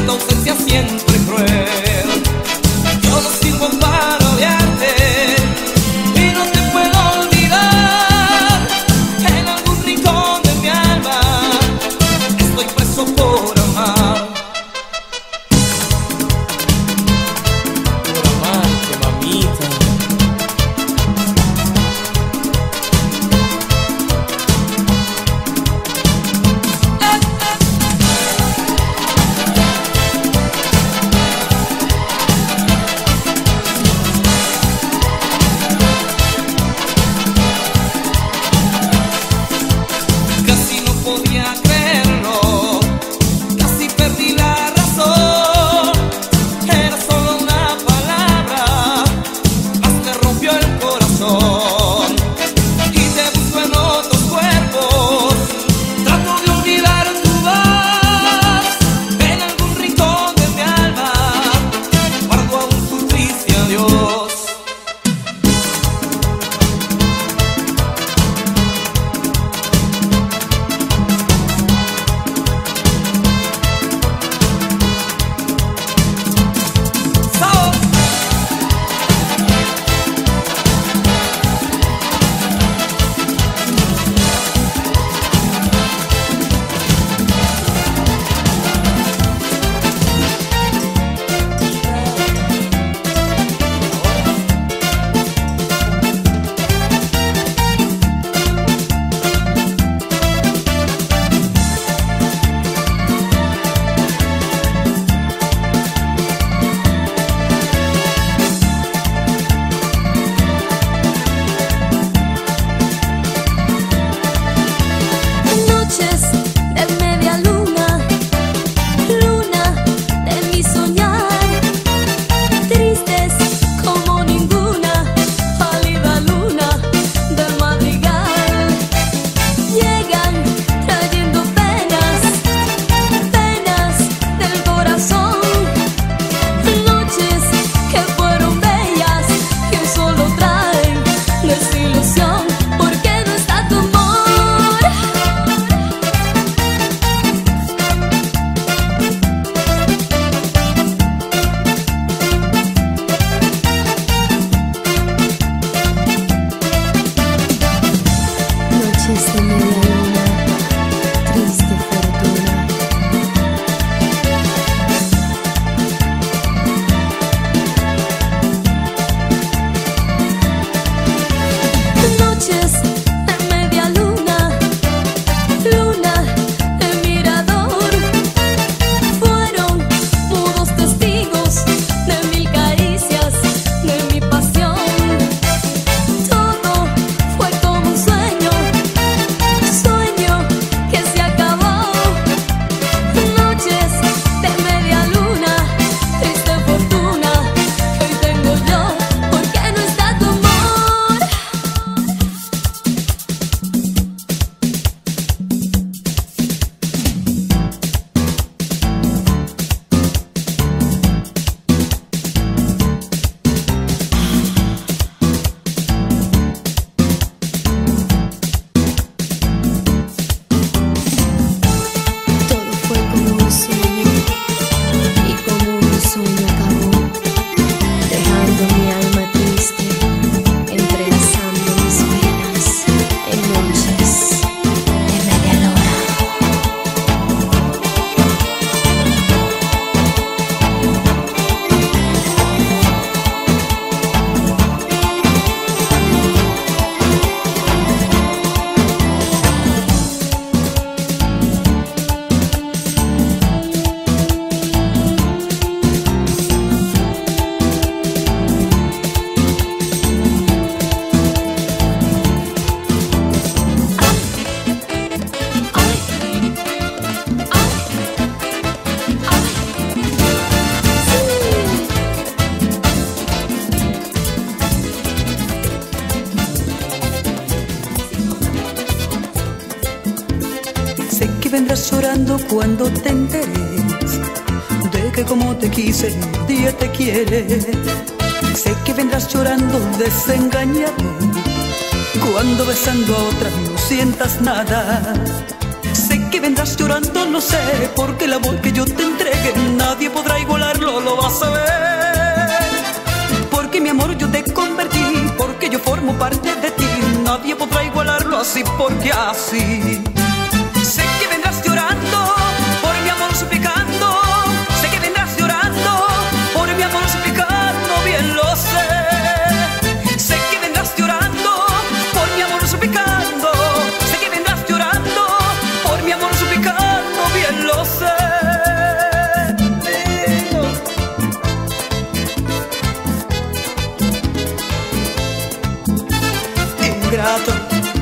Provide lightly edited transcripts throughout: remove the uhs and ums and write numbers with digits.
ausencia siempre cruel. Yo no sirvo para odiarte y no te puedo olvidar. En algún rincón de mi alma estoy preso por amar. Por amarte, mamita. vendrás llorando cuando te enteres de que como te quise, día te quiere. Sé que vendrás llorando desengañado cuando besando a otra no sientas nada. Sé que que vendrás llorando, lo sé, porque el amor que yo te entregue nadie podrá igualarlo, lo vas a ver. Porque mi amor yo te convertí, porque yo formo parte de ti, nadie podrá igualarlo así, porque así. Sé que vendrás llorando por mi amor suplicando, sé que vendrás llorando por mi amor suplicando, bien lo sé. Sé que vendrás llorando por mi amor suplicando, sé que vendrás llorando por mi amor suplicando, bien lo sé. Ingrato.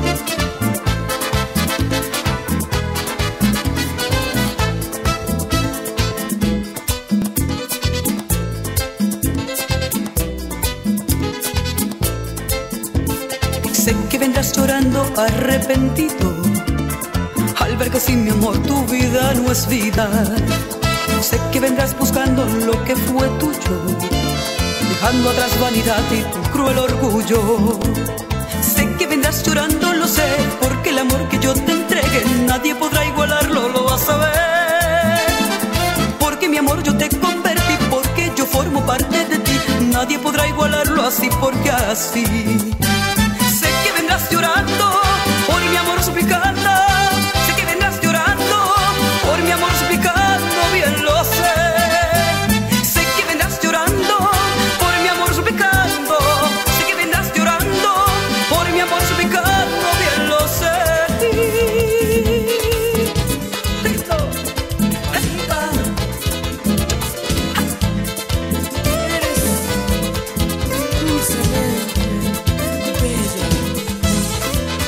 Sé que vendrás llorando arrepentido al ver que sin mi amor tu vida no es vida. Sé que vendrás buscando lo que fue tuyo, dejando atrás vanidad y tu cruel orgullo. Sé que vendrás llorando, lo sé, porque el amor que yo te entregue nadie podrá igualarlo, lo vas a ver. Porque mi amor yo te convertí, porque yo formo parte de ti, nadie podrá igualarlo así, porque así. Sé que vendrás llorando por mi amor suplicando, sé que vendrás llorando por mi amor suplicando, bien lo sé. Sé que vendrás llorando por mi amor suplicando, sé que vendrás llorando por mi amor suplicando, bien lo sé. Listo. Eres dulcemente bella.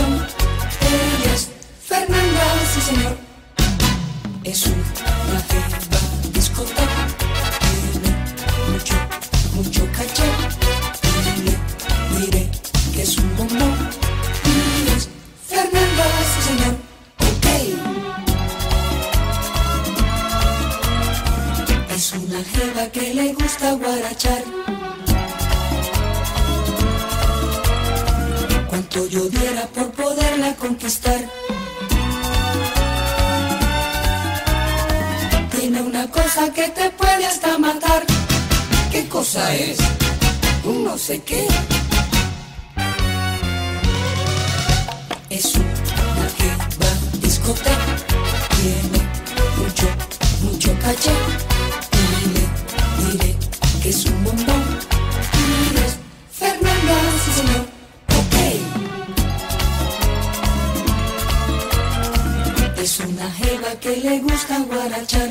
bombón. Ella es Fernanda, sí señor. Es una jeva discoteca, tiene mucho, mucho caché. Y le diré que es un bombón. Y es Fernanda, sí señor. Ok. Es una jeva que le gusta guarachar. Cuánto yo diera por poderla conquistar. Tiene una cosa que te puede hasta matar. ¿Qué cosa es? Un no sé qué. Es una jeva discoteca, tiene mucho, mucho caché. Y le diré que es un bombón. Y es Fernanda, sí señor. Ok. Es una jeva que le gusta guarachar.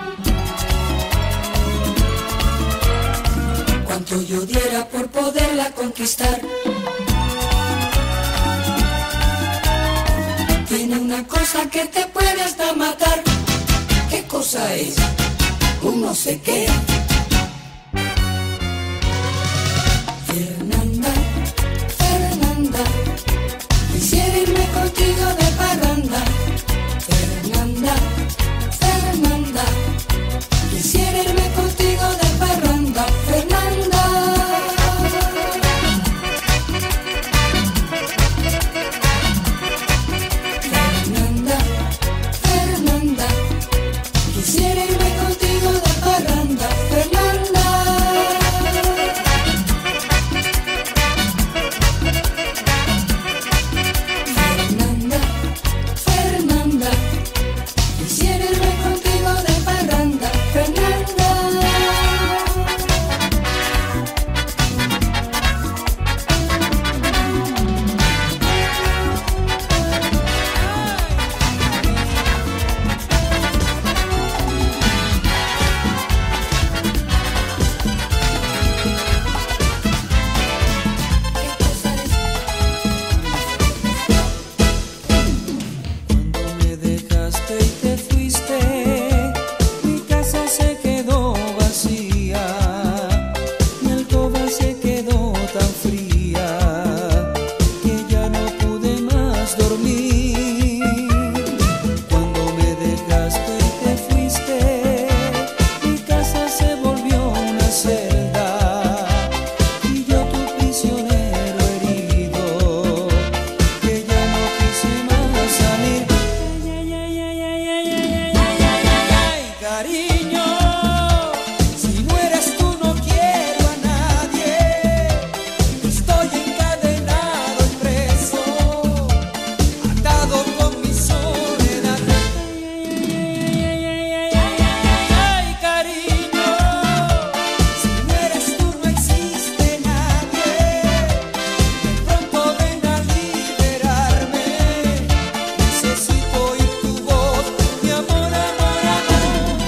Cuánto yo diera por poderla conquistar. Tiene una cosa que te puede hasta matar. ¿Qué cosa es? Un no sé qué. Fernanda, Fernanda, quisiera irme contigo de parranda. Fernanda, Fernanda, quisiera irme contigo de parranda. Fernanda. Fernanda, Fernanda, quisiera irme contigo de parranda. Fernanda. Fernanda, Fernanda, quisiera irme contigo de parranda. Fernanda. Cuando me dejaste y te fuiste, mi casa se quedó vacía, mi alcoba se quedó tan fría que ya no pude más dormir. Cuando me dejaste y te fuiste, mi casa se volvió una celda y yo tu prisionero herido, que ya no quise más salir. Ay, cariño, si no eres tú no quiero a nadie. Estoy encadenado y preso, atado con mi soledad. Ay, cariño, si no eres tú no existe nadie. De pronto ven a liberarme. Necesito oír tu voz, mi amor, amor, amor.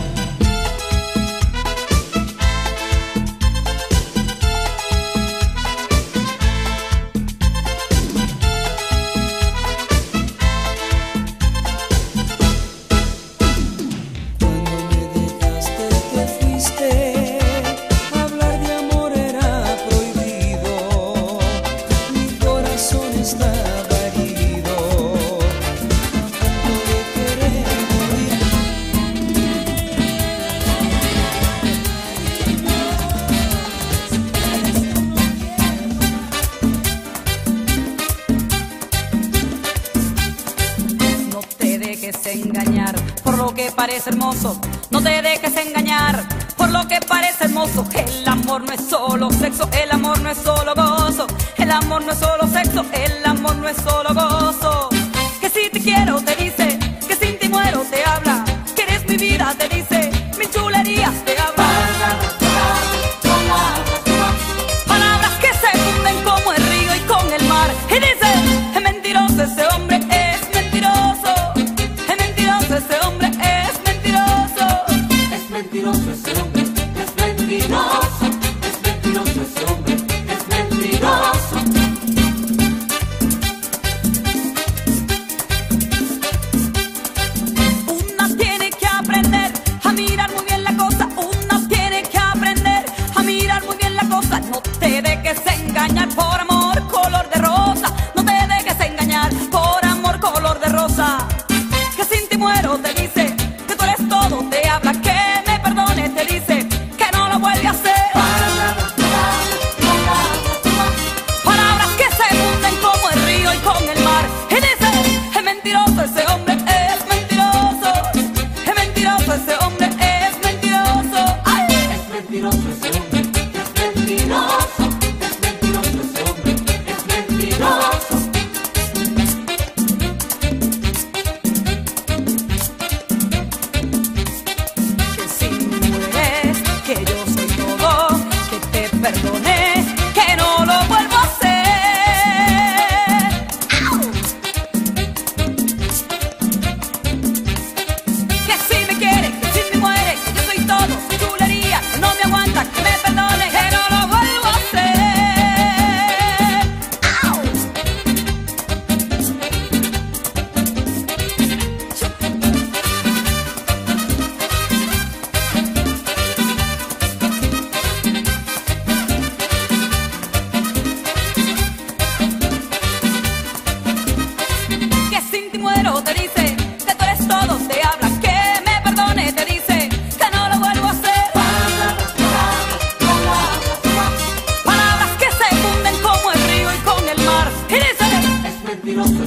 Cuando me dejaste y te fuiste, hablar de amor era prohibido. Mi corazón estaba herido, a punto de querer morir. No te dejes engañar por lo que parece hermoso. No te dejes engañar por lo que parece hermoso. El amor no es solo sexo, el amor no es solo gozo. El amor no es solo sexo, el amor no es solo gozo. Que si te quiero te dice, que sin ti muero te habla. Que eres mi vida te dice, mis chulerías te habla. Palabras que se funden como el río y con el mar. Y dice, es mentiroso ese hombre, es mentiroso. Es mentiroso ese hombre, es mentiroso. Es mentiroso ese hombre, es mentiroso. Es mentiroso ese hombre, es mentiroso.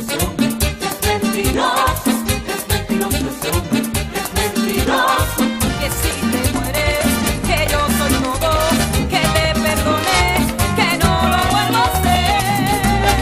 ese hombre es mentiroso, ese hombre es mentiroso. Que si te mueres, que yo soy todo, que te perdone, que no lo vuelvo a hacer.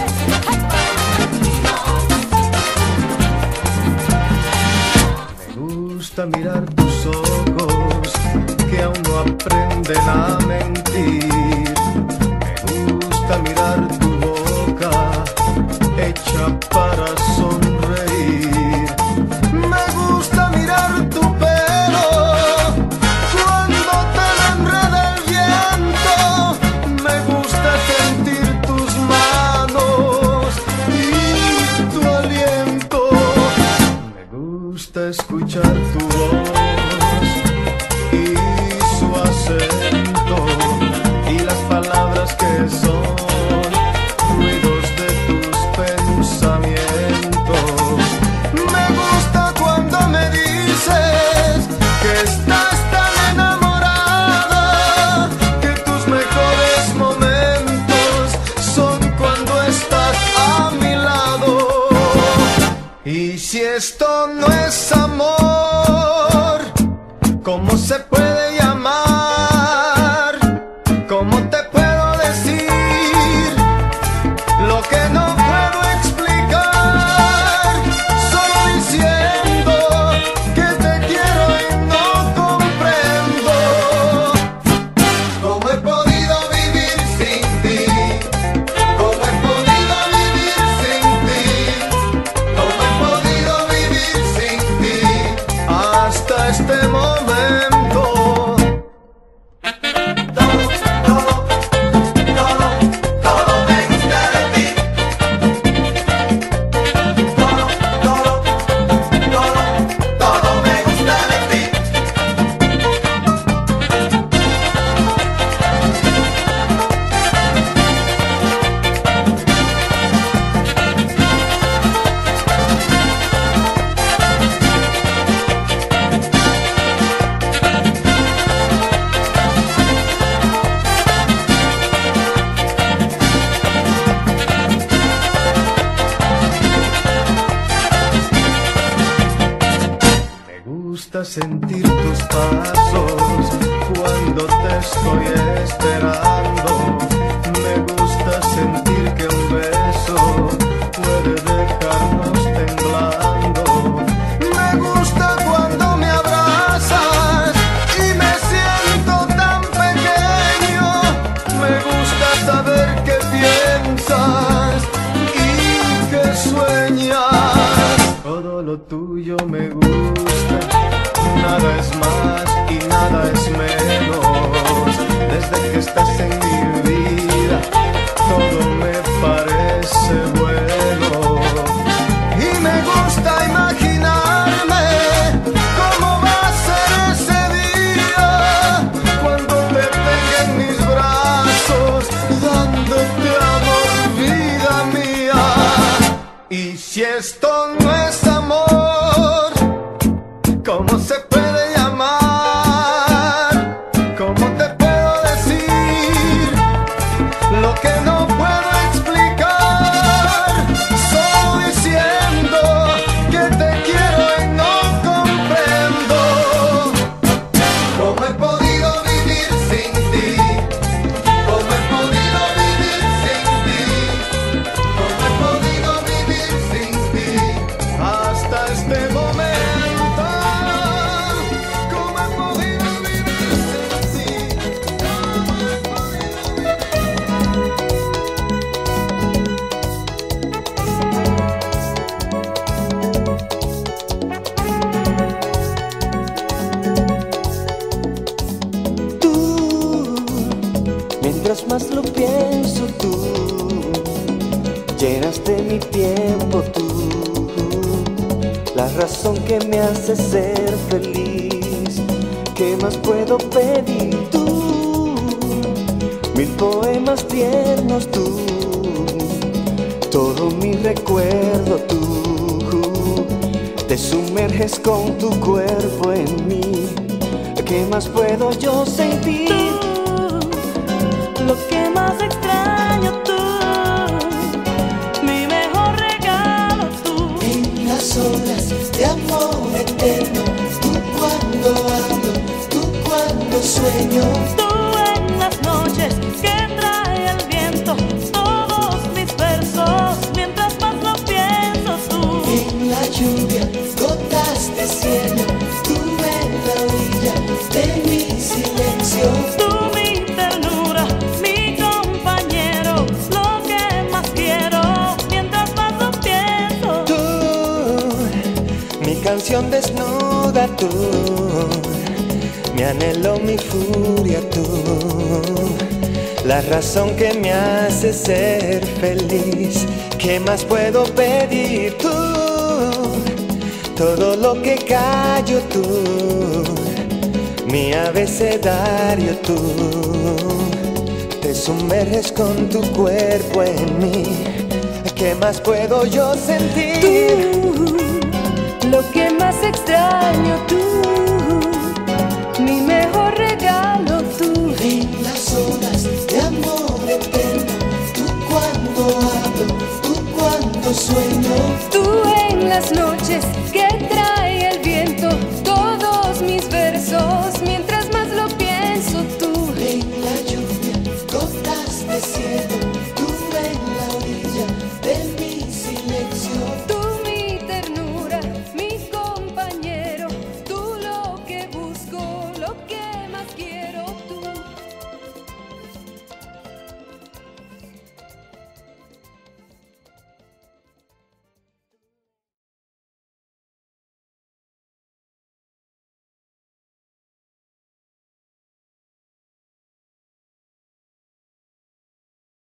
Me gusta mirar tus ojos que aún no aprenden a mentir. Me gusta mirar tu boca hecha para sonreír. Me gusta mirar tu pelo cuando te lo enreda el viento. Me gusta sentir tus manos y tu aliento. Me gusta escuchar tu voz y su acento y las palabras que son ruidos de tus pensamientos. Me gusta cuando me dices que estás tan enamorada, que tus mejores momentos son cuando estás a mi lado. Y si esto no es amor, ¿cómo se puede llamar? ¿Cómo te puedo decir lo que no puedo explicar? Solo diciendo que te quiero y no comprendo. ¿Cómo he podido vivir sin ti? ¿Cómo he podido vivir sin ti? ¿Cómo he podido vivir sin ti? Hasta este momento. Todo me gusta de ti. Todo me gusta de ti. Me gusta sentir tus pasos cuando te estoy esperando. Me gusta sentir que un beso puede dejarnos temblando. Me gusta cuando me abrazas y me siento tan pequeño. Me gusta saber que piensas y que sueñas. Todo lo tuyo me gusta, nada es más y nada es menos. Desde que estás en mi vida, todo me parece bueno. Y me gusta imaginarme cómo va a ser ese día cuando te tenga en mis brazos, dándote amor, vida mía. Y si esto no es amor, ¿cómo se puede llamar? ¿Cómo te puedo decir lo que no puedo explicar? Solo diciendo que te quiero y no comprendo. ¿Cómo he podido vivir sin ti? ¿Cómo he podido vivir sin ti? ¿Cómo he podido vivir sin ti? Hasta este momento, ¿cómo he podido vivir sin ti? ¿Cómo he Tú, mientras más lo pienso, tú llenas de mi tiempo, tú, la razón que me hace ser feliz. ¿Qué más puedo pedir? Tú, mil poemas tiernos, tú, todo mi recuerdo, tú, te sumerges con tu cuerpo en mí. ¿Qué más puedo yo sentir? Tú, lo que más extraño, tú, mi mejor regalo, sueño. Tú en las noches que trae el viento todos mis versos, mientras más lo pienso tú. En la lluvia, gotas de cielo, tú en la orilla de mi silencio. Tú mi ternura, mi compañero, lo que más quiero, mientras más lo pienso. Tú, mi canción desnuda, tú, mi anhelo, mi furia, tú, la razón que me hace ser feliz. ¿Qué más puedo pedir? Tú, todo lo que callo, tú, mi abecedario, tú, te sumerges con tu cuerpo en mí. ¿Qué más puedo yo sentir? Tú, lo que más extraño, tú, mi mejor regalo, tú. En las horas de amor eterno, tú cuando hablo, tú cuando sueño. Tú en las noches que te